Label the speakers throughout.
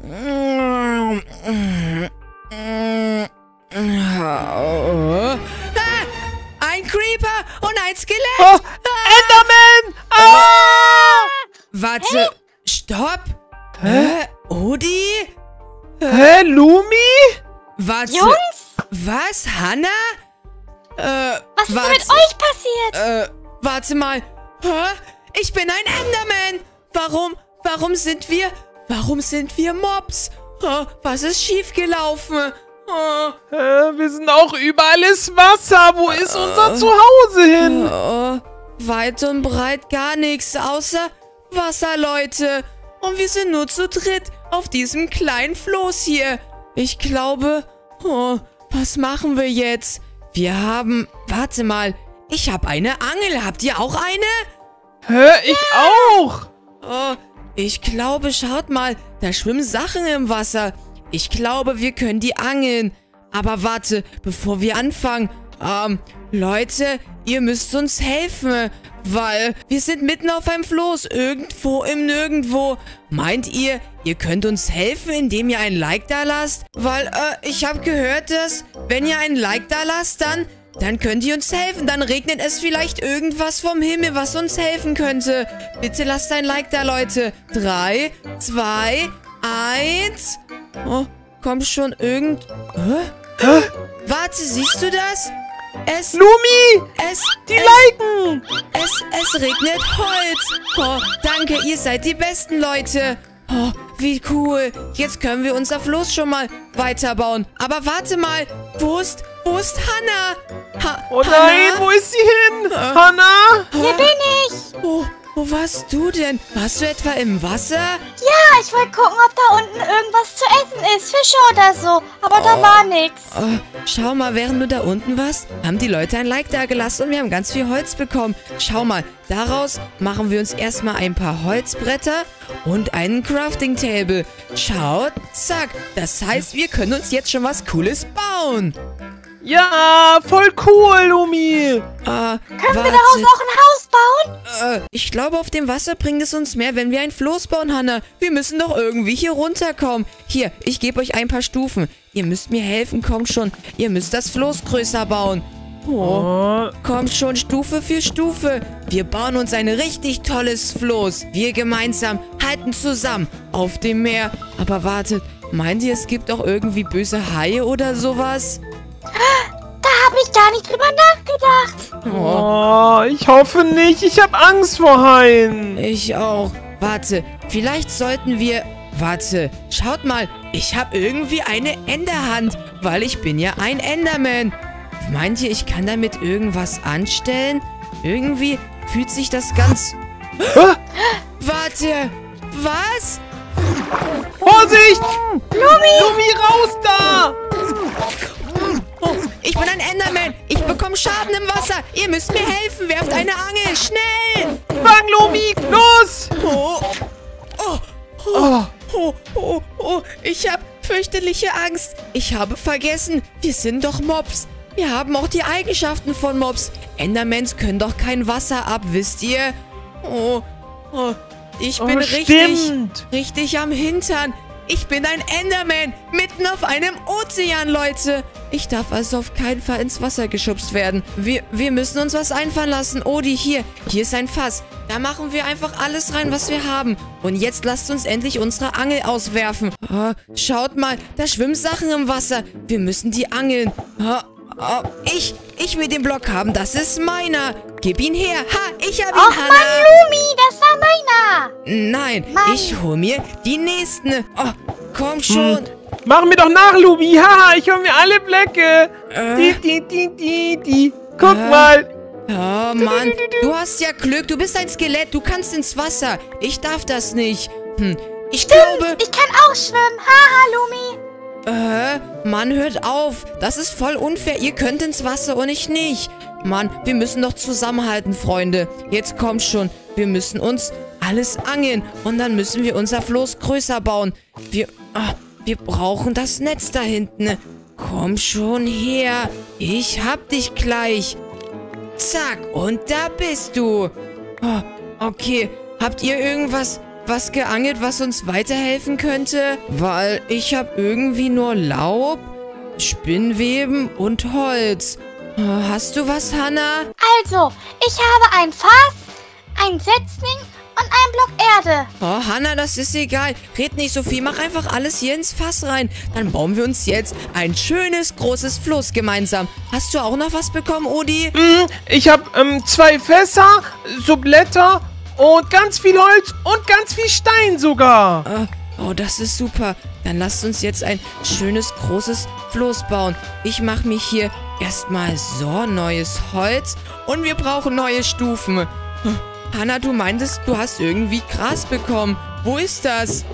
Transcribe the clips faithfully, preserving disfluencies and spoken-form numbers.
Speaker 1: Ein Creeper und ein Skelett.
Speaker 2: Oh, Enderman! Ah!
Speaker 1: Warte,
Speaker 3: Hey.
Speaker 1: stopp.
Speaker 2: Hä?
Speaker 1: Hä? Odi?
Speaker 2: Hä, Lumi?
Speaker 1: Warte.
Speaker 3: Jungs,
Speaker 1: Was, Hannah? Äh,
Speaker 3: was ist
Speaker 1: warte,
Speaker 3: denn mit euch passiert?
Speaker 1: Äh, warte mal. Hä? Ich bin ein Enderman. Warum, warum sind wir, warum sind wir Mobs? Hä? Was ist schiefgelaufen? Hä?
Speaker 2: Äh, wir sind auch überall ist Wasser. Wo ist unser Zuhause hin?
Speaker 1: Oh, weit und breit gar nichts außer Wasser, Leute. Und wir sind nur zu dritt auf diesem kleinen Floß hier. Ich glaube, oh, was machen wir jetzt? Wir haben, warte mal, ich habe eine Angel. Habt ihr auch eine?
Speaker 2: Hä, ich auch.
Speaker 1: Oh, ich glaube, schaut mal, da schwimmen Sachen im Wasser. Ich glaube, wir können die angeln. Aber warte, bevor wir anfangen, ähm, Leute, ihr müsst uns helfen, weil wir sind mitten auf einem Floß, irgendwo im Nirgendwo. Meint ihr, ihr könnt uns helfen, indem ihr ein Like da lasst? Weil, äh, ich habe gehört, dass, wenn ihr ein Like da lasst, dann, dann könnt ihr uns helfen. Dann regnet es vielleicht irgendwas vom Himmel, was uns helfen könnte. Bitte lasst ein Like da, Leute. Drei, zwei, eins. Oh, komm schon, irgend... Hä?
Speaker 2: Hä?
Speaker 1: Warte, siehst du das? Es...
Speaker 2: Lumi!
Speaker 1: Es...
Speaker 2: Die
Speaker 1: es,
Speaker 2: liken!
Speaker 1: es, es regnet Holz. Oh, danke, ihr seid die besten Leute. Oh, wie cool. Jetzt können wir unser Floß schon mal weiterbauen. Aber warte mal, wo ist... Wo ist Hannah? Ha
Speaker 2: Oh nein,
Speaker 1: Hannah?
Speaker 2: wo ist sie hin? Hannah?
Speaker 3: Hier bin ich.
Speaker 1: Wo, wo warst du denn? Warst du etwa im Wasser?
Speaker 3: Ja, ich wollte gucken, ob da unten irgendwas zu essen ist. Fische oder so. Aber da war nichts.
Speaker 1: Oh, schau mal, während du da unten warst, haben die Leute ein Like da gelassen und wir haben ganz viel Holz bekommen. Schau mal, daraus machen wir uns erstmal ein paar Holzbretter und einen Crafting Table. Schaut, zack. Das heißt, wir können uns jetzt schon was Cooles bauen.
Speaker 2: Ja, voll cool, Lumi.
Speaker 1: Äh,
Speaker 3: Können
Speaker 1: warte.
Speaker 3: wir daraus auch ein Haus bauen?
Speaker 1: Äh, ich glaube, auf dem Wasser bringt es uns mehr, wenn wir ein Floß bauen, Hannah. Wir müssen doch irgendwie hier runterkommen. Hier, ich gebe euch ein paar Stufen. Ihr müsst mir helfen, kommt schon. Ihr müsst das Floß größer bauen. Oh,
Speaker 2: Oh,
Speaker 1: kommt schon, Stufe für Stufe. Wir bauen uns ein richtig tolles Floß. Wir gemeinsam halten zusammen auf dem Meer. Aber wartet, meint ihr, es gibt auch irgendwie böse Haie oder sowas?
Speaker 3: Da habe ich gar nicht drüber nachgedacht.
Speaker 1: Oh,
Speaker 2: oh, ich hoffe nicht. Ich habe Angst vor Haien.
Speaker 1: ich auch. Warte, vielleicht sollten wir... Warte, schaut mal. Ich habe irgendwie eine Enderhand, weil ich bin ja ein Enderman. Meint ihr, ich kann damit irgendwas anstellen? Irgendwie fühlt sich das ganz...
Speaker 2: Hä?
Speaker 1: Warte, was?
Speaker 2: Vorsicht! Lumi! Lumi, raus da!
Speaker 1: Oh, ich bin ein Enderman. Ich bekomme Schaden im Wasser. Ihr müsst mir helfen. Werft eine Angel. Schnell.
Speaker 2: Fang, Lumi! Los!
Speaker 1: Oh, oh, oh,
Speaker 2: Oh.
Speaker 1: oh, oh, oh. Ich habe fürchterliche Angst. Ich habe vergessen, wir sind doch Mobs. Wir haben auch die Eigenschaften von Mobs. Endermans können doch kein Wasser ab, wisst ihr? Oh, oh. Ich bin
Speaker 2: Oh,
Speaker 1: richtig,
Speaker 2: stimmt.
Speaker 1: richtig am Hintern. Ich bin ein Enderman, mitten auf einem Ozean, Leute. Ich darf also auf keinen Fall ins Wasser geschubst werden. Wir, wir müssen uns was einfallen lassen. Odi, hier, hier ist ein Fass. Da machen wir einfach alles rein, was wir haben. Und jetzt lasst uns endlich unsere Angel auswerfen. Oh, schaut mal, da schwimmen Sachen im Wasser. Wir müssen die angeln. Oh, oh, ich, ich will den Block haben. Das ist meiner. Gib ihn her. Ha, ich hab ihn,
Speaker 3: Och,
Speaker 1: Hannah.
Speaker 3: Mann, Lumi, das war meiner.
Speaker 1: Nein,
Speaker 3: Mann.
Speaker 1: ich hol mir die nächsten. Oh, komm schon.
Speaker 2: Hm. Mach mir doch nach, Lumi. Haha, ich hol mir alle Blöcke.
Speaker 1: Äh.
Speaker 2: Die, die, die, die, die. Guck
Speaker 1: Äh.
Speaker 2: mal.
Speaker 1: Oh Mann, du hast ja Glück. Du bist ein Skelett. Du kannst ins Wasser. Ich darf das nicht. Hm, ich glaube...
Speaker 3: Ich kann auch schwimmen. Haha, Lumi.
Speaker 1: Äh, Mann, hört auf. Das ist voll unfair. Ihr könnt ins Wasser und ich nicht. Mann, wir müssen doch zusammenhalten, Freunde. Jetzt kommt schon. Wir müssen uns alles angeln. Und dann müssen wir unser Floß größer bauen. Wir... Ah, wir brauchen das Netz da hinten. Komm schon her. Ich hab dich gleich. Zack, und da bist du. Oh, okay, habt ihr irgendwas, was geangelt, was uns weiterhelfen könnte? Weil ich habe irgendwie nur Laub, Spinnweben und Holz. Hast du was, Hannah?
Speaker 3: Also, ich habe ein Fass, ein Setzling und einen Block Erde.
Speaker 1: Oh, Hannah, das ist egal. Red nicht so viel. Mach einfach alles hier ins Fass rein. Dann bauen wir uns jetzt ein schönes, großes Floß gemeinsam. Hast du auch noch was bekommen, Odi?
Speaker 2: Mm, ich habe ähm, zwei Fässer, so Blätter und ganz viel Holz und ganz viel Stein sogar.
Speaker 1: Oh, oh, das ist super. Dann lasst uns jetzt ein schönes, großes Floß bauen. Ich mache mich hier erstmal so neues Holz und wir brauchen neue Stufen. Hannah, du meintest, du hast irgendwie Gras bekommen. Wo ist das?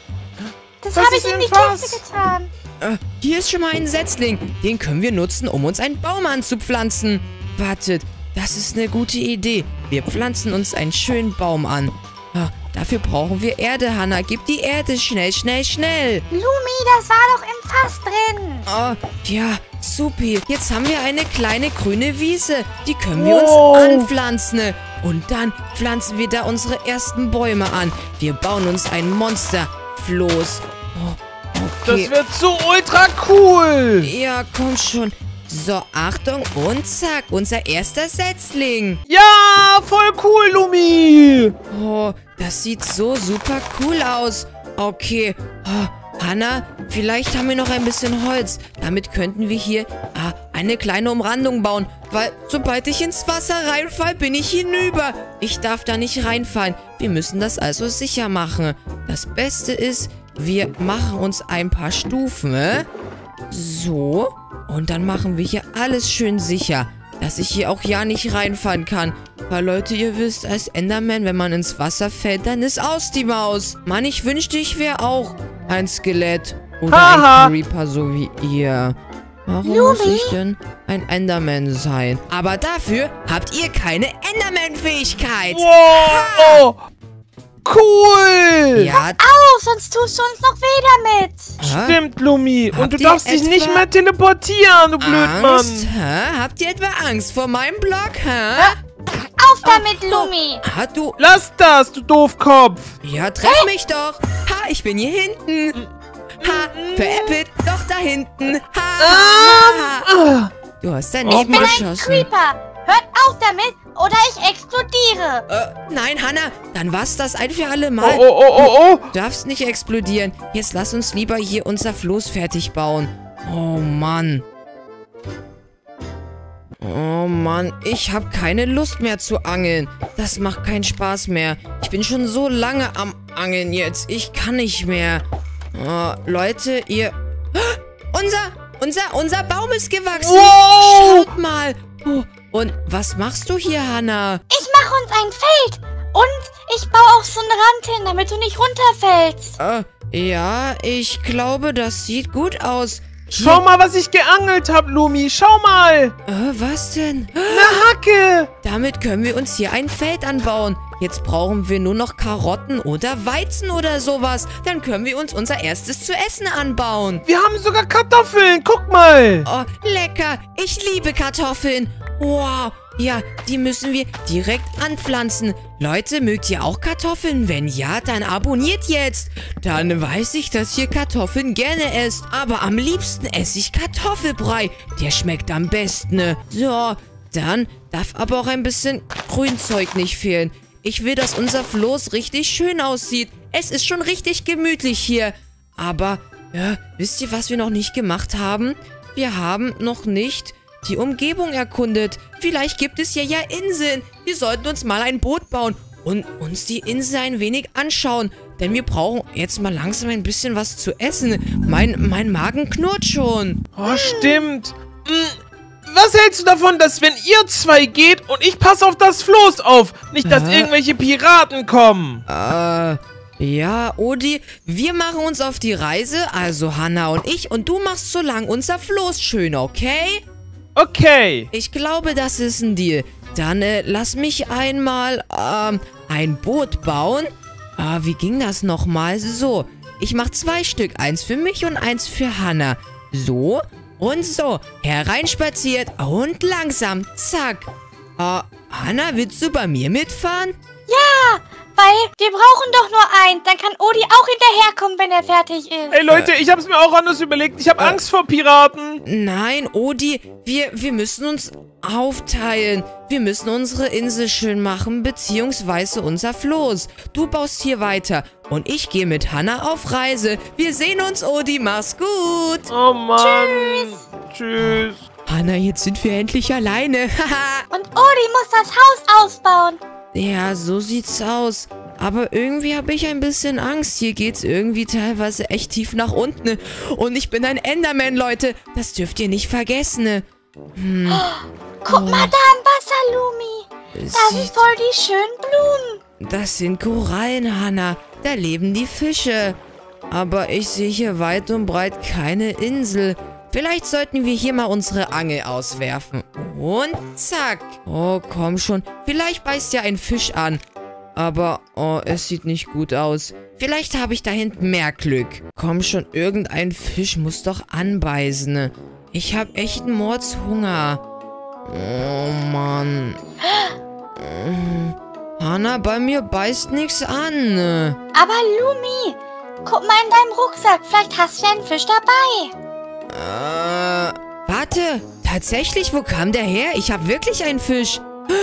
Speaker 3: Das
Speaker 2: Was
Speaker 3: habe
Speaker 2: ist
Speaker 3: ich in
Speaker 2: im
Speaker 3: die
Speaker 2: Fass?
Speaker 3: Kiste getan.
Speaker 1: Äh, hier ist schon mal ein Setzling. Den können wir nutzen, um uns einen Baum anzupflanzen. Wartet, das ist eine gute Idee. Wir pflanzen uns einen schönen Baum an. Ah, dafür brauchen wir Erde, Hannah. Gib die Erde schnell, schnell, schnell.
Speaker 3: Lumi, das war doch im Fass drin.
Speaker 1: Oh, ja, supi. Jetzt haben wir eine kleine grüne Wiese. Die können wir
Speaker 2: Wow.
Speaker 1: uns anpflanzen. Und dann pflanzen wir da unsere ersten Bäume an. Wir bauen uns ein Monsterfloß. Oh, okay.
Speaker 2: Das wird so ultra cool.
Speaker 1: Ja, komm schon. So, Achtung und zack, unser erster Setzling.
Speaker 2: Ja, voll cool, Lumi.
Speaker 1: Oh, das sieht so super cool aus. Okay, oh, Hannah, vielleicht haben wir noch ein bisschen Holz. Damit könnten wir hier ah, eine kleine Umrandung bauen. Weil sobald ich ins Wasser reinfall, bin ich hinüber. Ich darf da nicht reinfallen. Wir müssen das also sicher machen. Das Beste ist, wir machen uns ein paar Stufen. Äh? So. Und dann machen wir hier alles schön sicher. Dass ich hier auch ja nicht reinfallen kann. Weil, Leute, ihr wisst, als Enderman, wenn man ins Wasser fällt, dann ist aus die Maus. Mann, ich wünschte, ich wäre auch ein Skelett. Oder
Speaker 2: Haha.
Speaker 1: ein Creeper, so wie ihr. Warum
Speaker 3: Lumi?
Speaker 1: muss ich denn ein Enderman sein? Aber dafür habt ihr keine Enderman-Fähigkeit.
Speaker 2: Wow. Cool.
Speaker 1: Ja,
Speaker 3: Au, sonst tust du uns noch weh damit.
Speaker 1: hä?
Speaker 2: Stimmt, Lumi.
Speaker 1: Habt
Speaker 2: Und du
Speaker 1: ihr
Speaker 2: darfst dich nicht
Speaker 1: etwa
Speaker 2: mehr teleportieren, du
Speaker 1: Angst?
Speaker 2: Blödmann.
Speaker 1: Hä? Habt ihr etwa Angst vor meinem Block, hä?
Speaker 3: Auf damit, Lumi.
Speaker 1: Ah, du...
Speaker 2: Lass das, du Doofkopf.
Speaker 1: Ja, treff mich doch. Ha, ich bin hier hinten. Ha, veräppelt, doch da hinten. Ha, ha, ha.
Speaker 2: Ah.
Speaker 1: Du hast
Speaker 2: Oh,
Speaker 1: daneben
Speaker 3: Ein
Speaker 1: geschossen.
Speaker 3: Creeper. Hört auf damit oder ich explodiere.
Speaker 1: Äh, nein, Hannah, dann war's das ein für alle
Speaker 2: Oh,
Speaker 1: Mal.
Speaker 2: oh, oh, oh, oh.
Speaker 1: Du darfst nicht explodieren. Jetzt lass uns lieber hier unser Floß fertig bauen. Oh, Mann. Oh, Mann. Ich habe keine Lust mehr zu angeln. Das macht keinen Spaß mehr. Ich bin schon so lange am Angeln jetzt. Ich kann nicht mehr. Oh, Leute, ihr... Unser, unser, unser Baum ist gewachsen.
Speaker 2: Wow.
Speaker 1: Schaut mal. Oh, und was machst du hier, Hannah?
Speaker 3: Ich mache uns ein Feld. Und ich baue auch so einen Rand hin, damit du nicht runterfällst.
Speaker 1: Äh, ja, ich glaube, das sieht gut aus. Hier,
Speaker 2: Schau mal, was ich geangelt habe, Lumi. Schau mal.
Speaker 1: Äh, was denn?
Speaker 2: Eine Hacke.
Speaker 1: Damit können wir uns hier ein Feld anbauen. Jetzt brauchen wir nur noch Karotten oder Weizen oder sowas. Dann können wir uns unser erstes zu essen anbauen.
Speaker 2: Wir haben sogar Kartoffeln. Guck mal.
Speaker 1: Oh, lecker. Ich liebe Kartoffeln. Wow. Ja, die müssen wir direkt anpflanzen. Leute, mögt ihr auch Kartoffeln? Wenn ja, dann abonniert jetzt. Dann weiß ich, dass ihr Kartoffeln gerne esst. Aber am liebsten esse ich Kartoffelbrei. Der schmeckt am besten. So, dann darf aber auch ein bisschen Grünzeug nicht fehlen. Ich will, dass unser Floß richtig schön aussieht. Es ist schon richtig gemütlich hier. Aber, ja, wisst ihr, was wir noch nicht gemacht haben? Wir haben noch nicht die Umgebung erkundet. Vielleicht gibt es ja ja Inseln. Wir sollten uns mal ein Boot bauen und uns die Insel ein wenig anschauen. Denn wir brauchen jetzt mal langsam ein bisschen was zu essen. Mein, mein Magen knurrt schon.
Speaker 2: Oh, stimmt. Hm, was hältst du davon, dass wenn ihr zwei geht und ich passe auf das Floß auf, nicht, dass
Speaker 1: Äh?
Speaker 2: irgendwelche Piraten kommen?
Speaker 1: Äh, ja, Odi, wir machen uns auf die Reise, also Hannah und ich, und du machst so lang unser Floß schön, okay?
Speaker 2: Okay.
Speaker 1: Ich glaube, das ist ein Deal. Dann äh, lass mich einmal ähm, ein Boot bauen. Ah, wie ging das nochmal? So, ich mache zwei Stück. Eins für mich und eins für Hannah. So und so. Hereinspaziert und langsam. Zack. Ah, Hannah, willst du bei mir mitfahren?
Speaker 3: Ja, Weil wir brauchen doch nur eins. Dann kann Odi auch hinterherkommen, wenn er fertig ist.
Speaker 2: Ey, Leute, ich hab's mir auch anders überlegt. Ich hab Angst vor Piraten.
Speaker 1: Nein, Odi, wir, wir müssen uns aufteilen. Wir müssen unsere Insel schön machen, beziehungsweise unser Floß. Du baust hier weiter und ich gehe mit Hannah auf Reise. Wir sehen uns, Odi. Mach's gut.
Speaker 2: Oh Mann. Tschüss. Tschüss.
Speaker 1: Hannah, jetzt sind wir endlich alleine.
Speaker 3: Und Odi muss das Haus ausbauen.
Speaker 1: Ja, so sieht's aus. Aber irgendwie habe ich ein bisschen Angst. Hier geht's irgendwie teilweise echt tief nach unten. Und ich bin ein Enderman, Leute. Das dürft ihr nicht vergessen. Hm.
Speaker 3: Oh, guck oh. mal da am Wasser, Lumi. Da sind voll die schönen Blumen.
Speaker 1: Das sind Korallen, Hannah. Da leben die Fische. Aber ich sehe hier weit und breit keine Insel. Vielleicht sollten wir hier mal unsere Angel auswerfen. Und zack. Oh, komm schon. Vielleicht beißt ja ein Fisch an. Aber, oh, es sieht nicht gut aus. Vielleicht habe ich da hinten mehr Glück. Komm schon, irgendein Fisch muss doch anbeißen. Ich habe echt einen Mordshunger. Oh, Mann. Hannah, bei mir beißt nichts an.
Speaker 3: Aber Lumi, guck mal in deinem Rucksack. Vielleicht hast du ja einen Fisch dabei.
Speaker 1: Äh, warte. Tatsächlich, wo kam der her? Ich habe wirklich einen Fisch.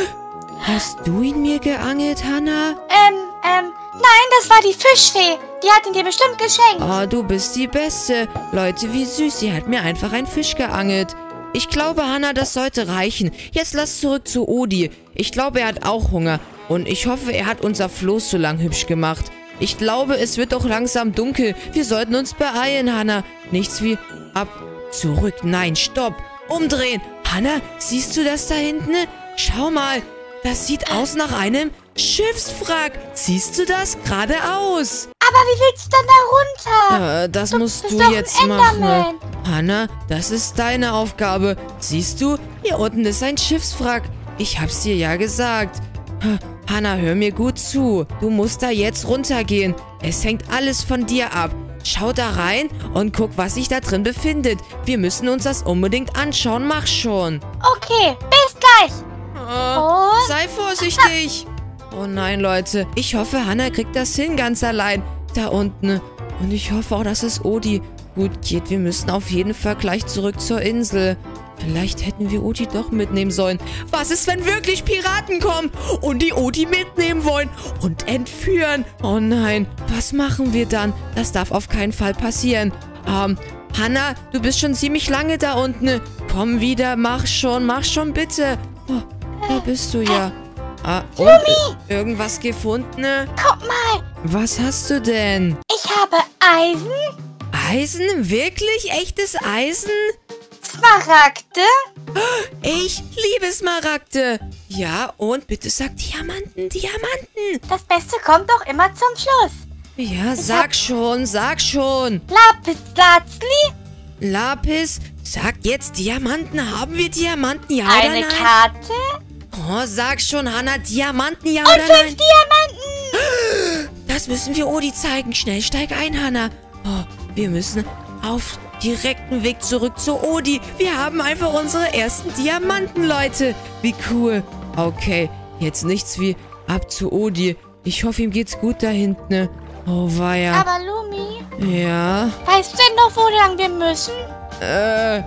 Speaker 1: Hast du ihn mir geangelt, Hannah?
Speaker 3: Ähm, ähm, nein, das war die Fischfee. Die hat ihn dir bestimmt geschenkt.
Speaker 1: Oh, du bist die Beste. Leute, wie süß. Sie hat mir einfach einen Fisch geangelt. Ich glaube, Hannah, das sollte reichen. Jetzt lass zurück zu Odi. Ich glaube, er hat auch Hunger. Und ich hoffe, er hat unser Floß so lang hübsch gemacht. Ich glaube, es wird doch langsam dunkel. Wir sollten uns beeilen, Hannah. Nichts wie ab, zurück. Nein, stopp. Umdrehen. Hannah, siehst du das da hinten? Schau mal. Das sieht aus nach einem Schiffswrack. Siehst du das? Geradeaus.
Speaker 3: Aber wie willst du denn da runter?
Speaker 1: Äh, das
Speaker 3: du
Speaker 1: musst
Speaker 3: bist
Speaker 1: du
Speaker 3: doch
Speaker 1: jetzt
Speaker 3: ein
Speaker 1: machen.
Speaker 3: Enderman.
Speaker 1: Hannah, das ist deine Aufgabe. Siehst du? Hier unten ist ein Schiffswrack. Ich hab's dir ja gesagt. Hannah, hör mir gut zu. Du musst da jetzt runtergehen. Es hängt alles von dir ab. Schau da rein und guck, was sich da drin befindet. Wir müssen uns das unbedingt anschauen. Mach schon.
Speaker 3: Okay, bis gleich.
Speaker 1: Oh, sei vorsichtig. Oh nein, Leute. Ich hoffe, Hannah kriegt das hin ganz allein. Da unten. Und ich hoffe auch, dass es Odi gut geht. Wir müssen auf jeden Fall gleich zurück zur Insel. Vielleicht hätten wir Odi doch mitnehmen sollen. Was ist, wenn wirklich Piraten kommen und die Odi mitnehmen wollen und entführen? Oh nein, was machen wir dann? Das darf auf keinen Fall passieren. Ähm, Hannah, du bist schon ziemlich lange da unten. Komm wieder, mach schon, mach schon bitte. Oh, da bist du ja. Ah, und irgendwas gefunden?
Speaker 3: Guck mal.
Speaker 1: Was hast du denn?
Speaker 3: Ich habe Eisen.
Speaker 1: Eisen? Wirklich? Echtes Eisen?
Speaker 3: Smaragde.
Speaker 1: Ich liebe Smaragde. Ja, und bitte sag Diamanten, Diamanten.
Speaker 3: Das Beste kommt doch immer zum Schluss.
Speaker 1: Ja, sag schon, sag schon.
Speaker 3: Lapis Lazuli.
Speaker 1: Lapis, sag jetzt Diamanten. Haben wir Diamanten, ja
Speaker 3: Eine
Speaker 1: oder nein?
Speaker 3: Eine Karte.
Speaker 1: Oh, sag schon, Hannah, Diamanten, ja
Speaker 3: und
Speaker 1: oder nein?
Speaker 3: Und fünf Diamanten.
Speaker 1: Das müssen wir Odi zeigen. Schnell, steig ein, Hannah. Oh, wir müssen auf direkten Weg zurück zu Odi. Wir haben einfach unsere ersten Diamanten, Leute. Wie cool. Okay, jetzt nichts wie ab zu Odi. Ich hoffe, ihm geht's gut da hinten. Oh, weia.
Speaker 3: Aber Lumi?
Speaker 1: Ja?
Speaker 3: Weißt du denn noch, wo lang wir müssen?
Speaker 1: Äh,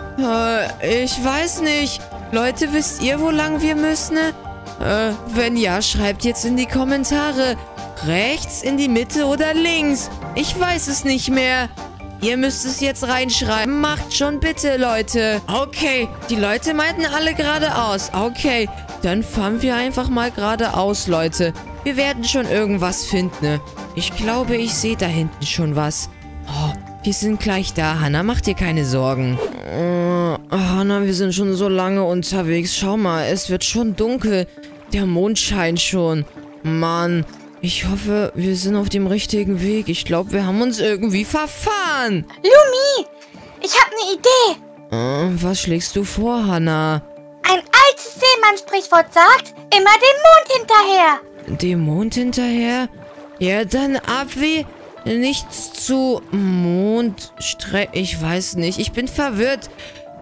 Speaker 1: äh, ich weiß nicht. Leute, wisst ihr, wo lang wir müssen? Äh, wenn ja, schreibt jetzt in die Kommentare. Rechts, in die Mitte oder links? Ich weiß es nicht mehr. Ihr müsst es jetzt reinschreiben. Macht schon bitte, Leute. Okay, die Leute meinten alle geradeaus. Okay, dann fahren wir einfach mal geradeaus, Leute. Wir werden schon irgendwas finden. Ich glaube, ich sehe da hinten schon was. Oh, wir sind gleich da, Hannah. Mach dir keine Sorgen. Oh, Hannah, wir sind schon so lange unterwegs. Schau mal, es wird schon dunkel. Der Mond scheint schon. Mann. Ich hoffe, wir sind auf dem richtigen Weg. Ich glaube, wir haben uns irgendwie verfahren.
Speaker 3: Lumi, ich habe eine Idee.
Speaker 1: Äh, was schlägst du vor, Hannah?
Speaker 3: Ein altes Seemann-Sprichwort sagt, immer dem Mond hinterher.
Speaker 1: Dem Mond hinterher? Ja, dann ab wie nichts zu Mondstreck. Ich weiß nicht. Ich bin verwirrt.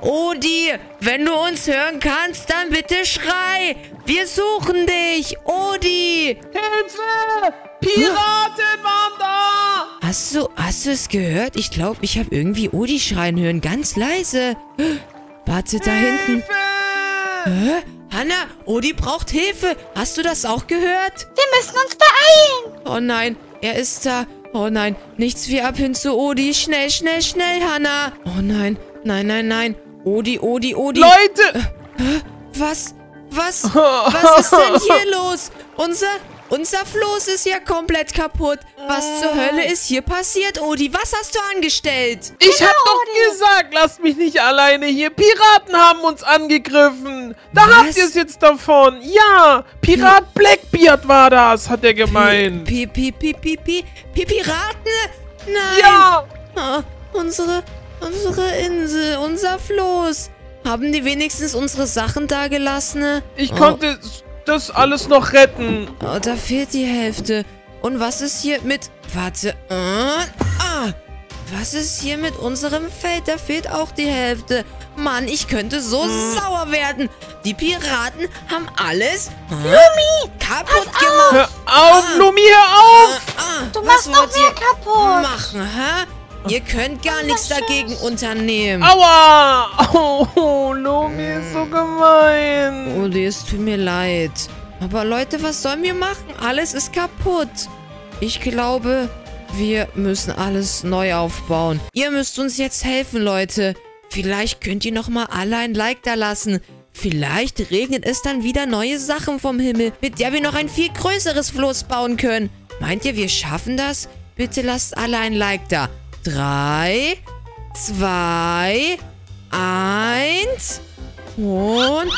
Speaker 1: Odi, wenn du uns hören kannst, dann bitte schrei. Wir suchen dich. Odi.
Speaker 2: Hilfe! Piraten waren da!
Speaker 1: Hast du, hast du es gehört? Ich glaube, ich habe irgendwie Odi schreien hören. Ganz leise. Warte, da hinten. Hä? Hanna, Odi braucht Hilfe. Hast du das auch gehört?
Speaker 3: Wir müssen uns beeilen.
Speaker 1: Oh nein, er ist da. Oh nein, nichts wie ab hin zu Odi. Schnell, schnell, schnell, Hanna. Oh nein, nein, nein, nein. Odi, Odi, Odi.
Speaker 2: Leute!
Speaker 1: Äh, was? Was? Was ist denn hier los? Unser, unser Floß ist ja komplett kaputt. Was zur Hölle ist hier passiert, Odi? Was hast du angestellt?
Speaker 2: Ich
Speaker 3: Genau,
Speaker 2: hab doch
Speaker 3: Odi.
Speaker 2: gesagt, lasst mich nicht alleine hier. Piraten haben uns angegriffen. Da
Speaker 1: Was?
Speaker 2: habt ihr es jetzt davon. Ja, Pirat Blackbeard war das, hat er gemeint.
Speaker 1: Pi, pi, pi, pi, pi, pi, Piraten? Nein.
Speaker 2: Ja.
Speaker 1: Ah, unsere, unsere Insel, unser Floß. Haben die wenigstens unsere Sachen da gelassen?
Speaker 2: Ich
Speaker 1: Oh.
Speaker 2: konnte das alles noch retten.
Speaker 1: Oh, da fehlt die Hälfte. Und was ist hier mit... Warte. Äh, ah. Was ist hier mit unserem Feld? Da fehlt auch die Hälfte. Mann, ich könnte so sauer werden. Die Piraten haben alles äh, kaputt gemacht.
Speaker 2: Hör auf,
Speaker 1: Ah.
Speaker 2: Lumi, hör auf.
Speaker 1: Ah,
Speaker 3: Du
Speaker 1: was
Speaker 3: machst noch
Speaker 1: wollt
Speaker 3: mehr
Speaker 1: ihr
Speaker 3: kaputt.
Speaker 1: machen, hä? Ihr könnt gar nichts dagegen unternehmen.
Speaker 2: Aua. Oh, Lumi ist so gemein.
Speaker 1: Odi, es tut mir leid. Aber Leute, was sollen wir machen? Alles ist kaputt. Ich glaube, wir müssen alles neu aufbauen. Ihr müsst uns jetzt helfen, Leute. Vielleicht könnt ihr nochmal alle ein Like da lassen. Vielleicht regnet es dann wieder neue Sachen vom Himmel, mit der wir noch ein viel größeres Floß bauen können. Meint ihr, wir schaffen das? Bitte lasst alle ein Like da. Drei, zwei, eins und...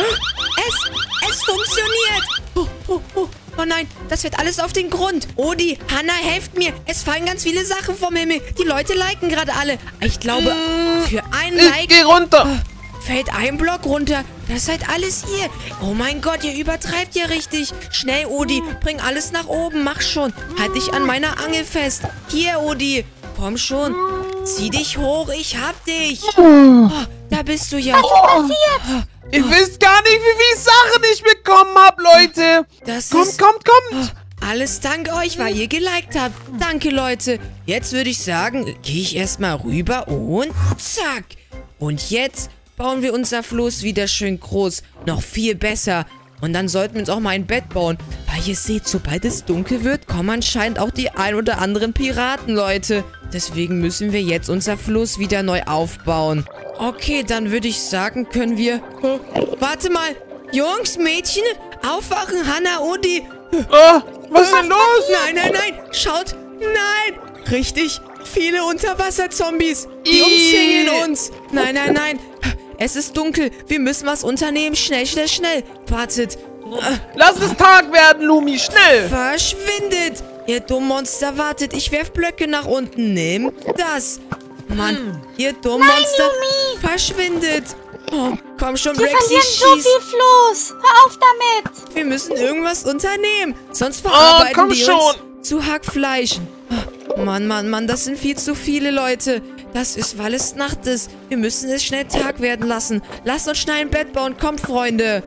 Speaker 1: Es, es funktioniert. Oh, oh, oh. Oh nein, das wird alles auf den Grund. Odi, Hanna, helft mir. Es fallen ganz viele Sachen vom Himmel. Die Leute liken gerade alle. Ich glaube, für ein
Speaker 2: Ich
Speaker 1: Like
Speaker 2: geh runter.
Speaker 1: fällt ein Block runter. Das seid alles ihr. Oh mein Gott, ihr übertreibt ja richtig. Schnell, Odi, bring alles nach oben. Mach schon. Halt dich an meiner Angel fest. Hier, Odi. Komm schon. Zieh dich hoch. Ich hab dich. Oh, da bist du ja.
Speaker 3: Passiert.
Speaker 2: Ihr wisst gar nicht, wie viele Sachen ich bekommen habe, Leute.
Speaker 1: Das
Speaker 2: Kommt,
Speaker 1: ist...
Speaker 2: kommt, kommt.
Speaker 1: Alles dank euch, weil ihr geliked habt. Danke, Leute. Jetzt würde ich sagen, gehe ich erstmal rüber und zack. Und jetzt bauen wir unser Floß wieder schön groß. Noch viel besser. Und dann sollten wir uns auch mal ein Bett bauen. Weil ihr seht, sobald es dunkel wird, kommen anscheinend auch die ein oder anderen Piraten, Leute. Deswegen müssen wir jetzt unser Floß wieder neu aufbauen. Okay, dann würde ich sagen, können wir... Oh, warte mal. Jungs, Mädchen, aufwachen, Hanna, Odi.
Speaker 2: Oh, was ist denn los?
Speaker 1: Nein, nein, nein. Schaut. Nein. Richtig viele Unterwasserzombies. Die
Speaker 2: Ih.
Speaker 1: umzingeln uns. Nein, nein, nein. Es ist dunkel. Wir müssen was unternehmen. Schnell, schnell, schnell. Wartet.
Speaker 2: Lass es Tag werden, Lumi, schnell.
Speaker 1: Verschwindet. Ihr dummen Monster, wartet. Ich werf Blöcke nach unten. Nimm das. Mann, ihr dummen Monster.
Speaker 3: Lumi.
Speaker 1: Verschwindet. Oh, komm schon,
Speaker 3: Wir
Speaker 1: Brexy,
Speaker 3: verlieren so
Speaker 1: schieß.
Speaker 3: viel Floß. Hör auf damit.
Speaker 1: Wir müssen irgendwas unternehmen. Sonst verarbeiten
Speaker 2: komm
Speaker 1: die
Speaker 2: schon.
Speaker 1: uns zu Hackfleisch. Oh, Mann, Mann, Mann, das sind viel zu viele Leute. Das ist, weil es Nacht ist. Wir müssen es schnell Tag werden lassen. Lasst uns schnell ein Bett bauen. Kommt, Freunde.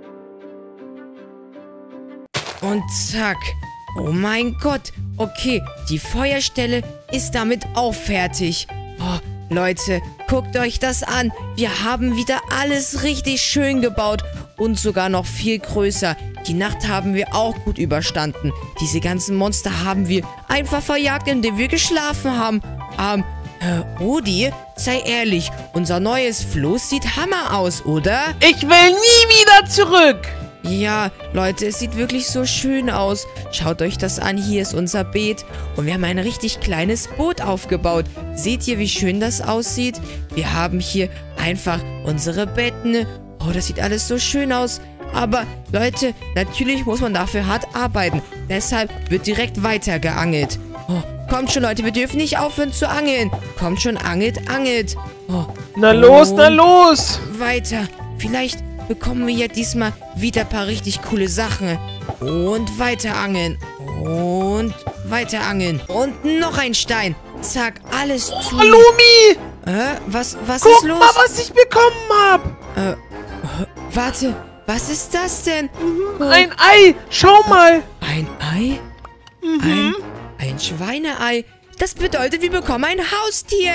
Speaker 1: Und zack. Oh mein Gott. Okay, die Feuerstelle ist damit auch fertig. Oh, Leute, guckt euch das an. Wir haben wieder alles richtig schön gebaut und sogar noch viel größer. Die Nacht haben wir auch gut überstanden. Diese ganzen Monster haben wir einfach verjagt, indem wir geschlafen haben. Ähm, äh, Odi, sei ehrlich, unser neues Floß sieht Hammer aus, oder?
Speaker 2: Ich will nie wieder zurück.
Speaker 1: Ja, Leute, es sieht wirklich so schön aus. Schaut euch das an, hier ist unser Beet und wir haben ein richtig kleines Boot aufgebaut. Seht ihr, wie schön das aussieht? Wir haben hier einfach unsere Betten. Oh, das sieht alles so schön aus. Aber, Leute, natürlich muss man dafür hart arbeiten. Deshalb wird direkt weiter geangelt. Oh, kommt schon, Leute, wir dürfen nicht aufhören zu angeln. Kommt schon, angelt, angelt. Oh,
Speaker 2: Na los,
Speaker 1: und
Speaker 2: na los.
Speaker 1: weiter. Vielleicht bekommen wir ja diesmal wieder ein paar richtig coole Sachen. Und weiter angeln. Und weiter angeln. Und noch ein Stein. Zack, alles zu.
Speaker 2: Oh, Lumi,
Speaker 1: Äh, was, was
Speaker 2: Guck
Speaker 1: ist los?
Speaker 2: mal, was ich bekommen hab.
Speaker 1: Äh, warte, was ist das denn? Oh,
Speaker 2: Ein Ei. Schau mal.
Speaker 1: ein Ei? Ein, ein Schweineei. Das bedeutet, wir bekommen ein Haustier.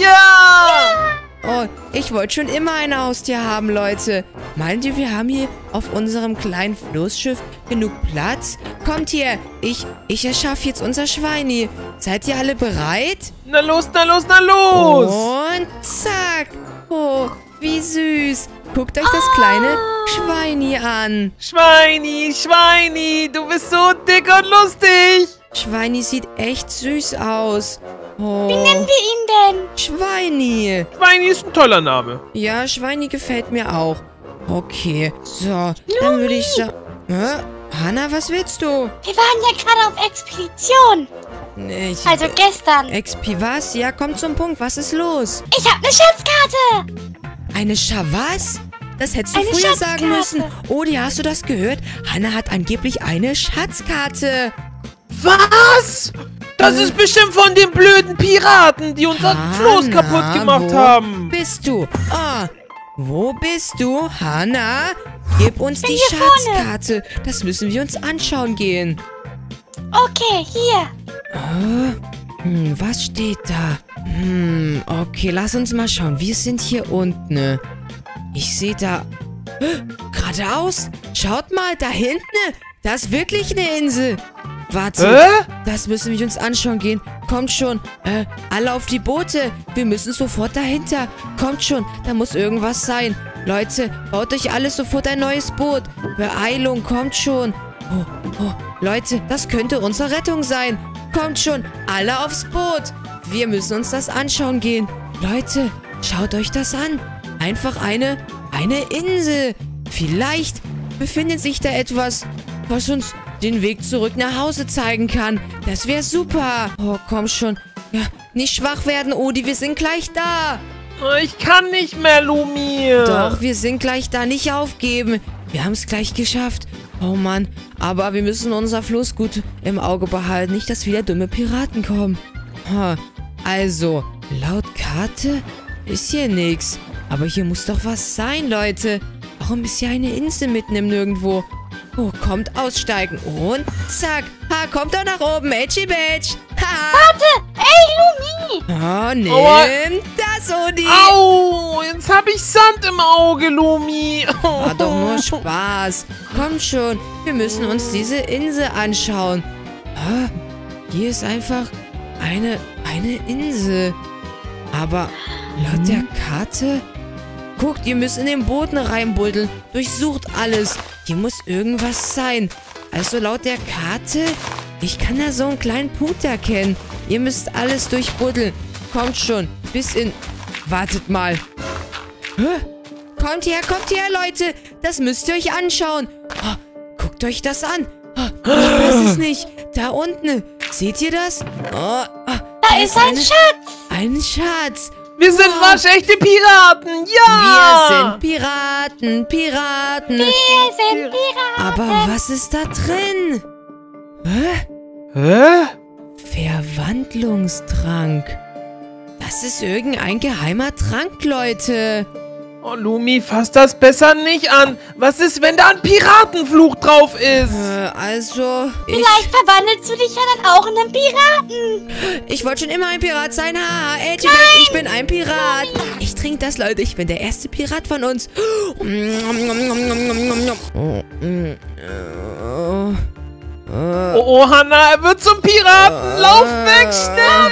Speaker 2: Ja.
Speaker 1: Oh, ich wollte schon immer ein Haustier haben, Leute. Meint ihr, wir haben hier auf unserem kleinen Floßschiff genug Platz? Kommt hier, ich, ich erschaffe jetzt unser Schweini. Seid ihr alle bereit?
Speaker 2: Na los, na los, na los.
Speaker 1: Und zack. Oh, wie süß. Guckt euch das kleine Schweini an.
Speaker 2: Schweini, Schweini, du bist so dick und lustig.
Speaker 1: Schweini sieht echt süß aus. Oh,
Speaker 3: Wie nennen wir ihn denn?
Speaker 1: Schweini.
Speaker 2: Schweini ist ein toller Name.
Speaker 1: Ja, Schweini gefällt mir auch. Okay, so, dann würde ich sagen... Hä? Hanna, was willst du?
Speaker 3: Wir waren ja gerade auf Expedition.
Speaker 1: Nee, Ich,
Speaker 3: Also gestern.
Speaker 1: X P, was? Ja, komm zum Punkt. Was ist los?
Speaker 3: Ich habe eine Schatzkarte.
Speaker 1: Eine Scha... Was? Das hättest du
Speaker 3: Eine
Speaker 1: früher
Speaker 3: Schatzkarte.
Speaker 1: sagen müssen. Odi, hast du das gehört? Hanna hat angeblich eine Schatzkarte.
Speaker 2: Was? Das ist bestimmt von den blöden Piraten, die unser Floß kaputt gemacht
Speaker 1: wo
Speaker 2: haben.
Speaker 1: bist du? Ah, wo bist du? Hanna, gib uns die
Speaker 3: hier vorne.
Speaker 1: Schatzkarte. Das müssen wir uns anschauen gehen.
Speaker 3: Okay, hier.
Speaker 1: Hm, was steht da? Hm, okay, lass uns mal schauen. Wir sind hier unten. Ich sehe da... Geradeaus? Schaut mal, da hinten. Da ist wirklich eine Insel. Warte,
Speaker 2: Hä?
Speaker 1: das müssen wir uns anschauen gehen. Kommt schon. Äh, alle auf die Boote. Wir müssen sofort dahinter. Kommt schon, da muss irgendwas sein. Leute, baut euch alles sofort ein neues Boot. Beeilung, kommt schon. Oh, oh, Leute, das könnte unsere Rettung sein. Kommt schon, alle aufs Boot. Wir müssen uns das anschauen gehen. Leute, schaut euch das an. Einfach eine, eine Insel. Vielleicht befindet sich da etwas, was uns den Weg zurück nach Hause zeigen kann. Das wäre super. Oh, komm schon. Ja, nicht schwach werden, Odi. Wir sind gleich da.
Speaker 2: Ich kann nicht mehr, Lumi.
Speaker 1: Doch, wir sind gleich da. Nicht aufgeben. Wir haben es gleich geschafft. Oh Mann. Aber wir müssen unser Floß gut im Auge behalten. Nicht, dass wieder dumme Piraten kommen. Ha. Also, laut Karte ist hier nichts. Aber hier muss doch was sein, Leute. Warum ist hier eine Insel mitten im Nirgendwo? Oh, kommt aussteigen. Und zack. Ha, kommt doch nach oben. Edgy Badge. Ha.
Speaker 3: Warte. Ey, Lumi.
Speaker 1: Oh, nimm
Speaker 2: Aua.
Speaker 1: das, Odi.
Speaker 2: Au, jetzt habe ich Sand im Auge, Lumi.
Speaker 1: War doch nur Spaß. Komm schon, wir müssen uns diese Insel anschauen. Ah, hier ist einfach eine, eine Insel. Aber laut der Karte... Guckt, ihr müsst in den Boden reinbuddeln. Durchsucht alles. Hier muss irgendwas sein. Also laut der Karte... Ich kann da so einen kleinen Punkt erkennen. Ihr müsst alles durchbuddeln. Kommt schon. Bis in... Wartet mal. Hä? Kommt her, kommt her, Leute. Das müsst ihr euch anschauen. Oh, guckt euch das an. Oh, ich weiß es nicht. Da unten. Seht ihr das? Oh, oh,
Speaker 3: Da ist ein
Speaker 1: eine,
Speaker 3: Schatz.
Speaker 1: ein Schatz.
Speaker 2: Wir sind
Speaker 1: Wow.
Speaker 2: waschechte Piraten,
Speaker 1: Wir
Speaker 2: ja!
Speaker 1: sind Piraten, Piraten.
Speaker 3: Wir sind Piraten.
Speaker 1: Aber was ist da drin? Hä?
Speaker 2: Hä?
Speaker 1: Verwandlungstrank. Das ist irgendein geheimer Trank, Leute.
Speaker 2: Oh, Lumi, fass das besser nicht an. Was ist, wenn da ein Piratenfluch drauf ist?
Speaker 1: Äh, also, ich,
Speaker 3: Vielleicht verwandelst du dich ja dann auch in einen Piraten.
Speaker 1: ich wollte schon immer ein Pirat sein. Ha, Edgy, ich bin ein Pirat. Ich trinke das, Leute. Ich bin der erste Pirat von uns.
Speaker 2: Oh, oh, Hanna, er wird zum Piraten. Lauf weg, schnell!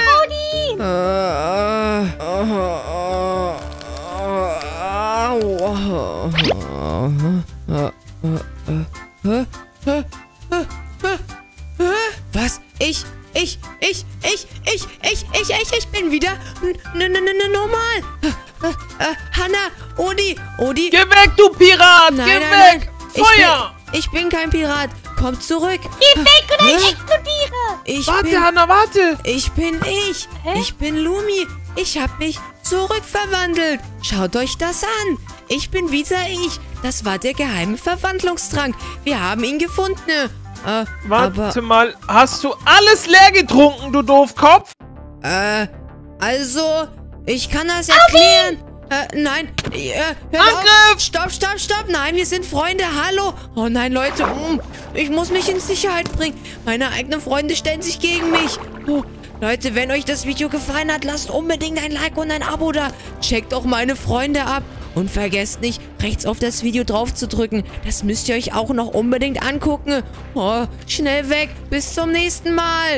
Speaker 1: Was? Ich, ich, ich, ich, ich, ich, ich, ich, ich bin wieder n- n- n- n- normal. Äh, äh, Hanna, Odi, Odi.
Speaker 2: Geh weg, du Pirat!
Speaker 1: Nein,
Speaker 2: Geh
Speaker 1: nein,
Speaker 2: weg!
Speaker 1: nein.
Speaker 2: Feuer!
Speaker 1: Ich bin, ich bin kein Pirat. Kommt zurück.
Speaker 3: Geh weg oder ich
Speaker 1: Hä?
Speaker 3: explodiere.
Speaker 1: Ich
Speaker 2: Warte,
Speaker 1: bin,
Speaker 2: Hanna, warte!
Speaker 1: ich bin ich.
Speaker 3: Hä?
Speaker 1: Ich bin Lumi. Ich hab mich zurückverwandelt. Schaut euch das an. Ich bin wieder ich. Das war der geheime Verwandlungstrank. Wir haben ihn gefunden. Äh,
Speaker 2: Warte
Speaker 1: aber,
Speaker 2: mal, hast du alles leer getrunken, du Doofkopf?
Speaker 1: äh, also, Ich kann das erklären. Äh, nein. Äh, hör
Speaker 2: Angriff!
Speaker 1: auf. Stopp, stopp, stopp. Nein, wir sind Freunde. Hallo. Oh nein, Leute. Ich muss mich in Sicherheit bringen. Meine eigenen Freunde stellen sich gegen mich. Oh, Leute, wenn euch das Video gefallen hat, lasst unbedingt ein Like und ein Abo da. Checkt auch meine Freunde ab. Und vergesst nicht, rechts auf das Video drauf zu drücken. Das müsst ihr euch auch noch unbedingt angucken. Oh, schnell weg. Bis zum nächsten Mal.